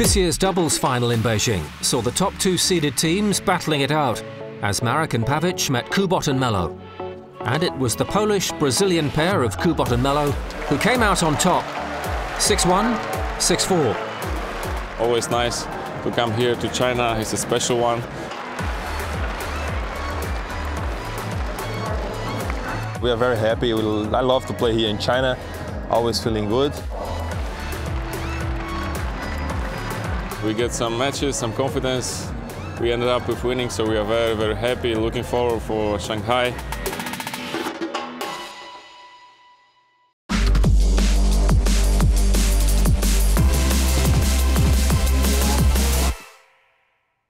This year's doubles final in Beijing saw the top two seeded teams battling it out as Marek and Pavic met Kubot and Melo. And it was the Polish-Brazilian pair of Kubot and Melo who came out on top, 6-1, 6-4. Always nice to come here to China. It's a special one. We are very happy. I love to play here in China. Always feeling good. We get some matches, some confidence. We ended up with winning, so we are very, very happy. Looking forward for Shanghai.